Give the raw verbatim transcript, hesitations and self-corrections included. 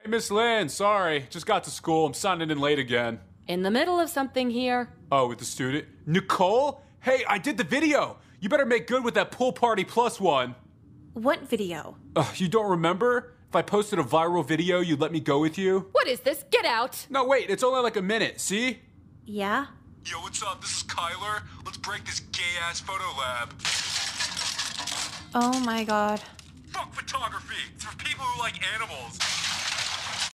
Miss Lynn, sorry. Just got to school. I'm signing in late again. In the middle of something here. Oh, with the student? Nicole? Hey, I did the video. You better make good with that pool party plus one. What video? Uh, you don't remember? If I posted a viral video, you'd let me go with you? What is this? Get out! No, wait, it's only like a minute, see? Yeah? Yo, what's up? This is Kyler. Let's break this gay-ass photo lab. Oh my god. Fuck photography. It's for people who like animals.